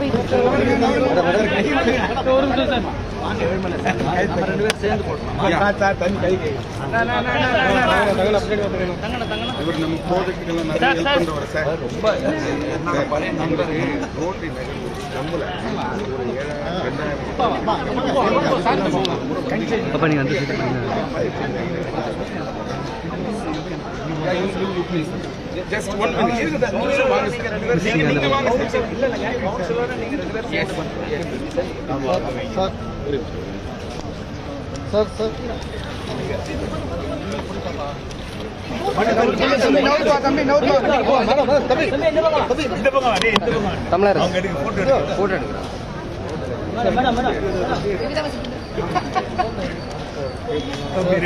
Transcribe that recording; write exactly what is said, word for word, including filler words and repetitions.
அப்ப நீங்க அந்த just one minute irukku நீங்க வாங்க நீங்க நீங்க வாங்க இல்ல இல்ல கவுன்சிலரோட நீங்க ரெகுலர் சார் சார் சார் தம்பி நவுத்து தம்பி தம்பி இந்த பக்கம் வா டேய் இந்த பக்கம் தமிழர் அவங்க எடுங்க போட்டோ எடுங்க போட்டோ எடுங்க மேடம் மேடம்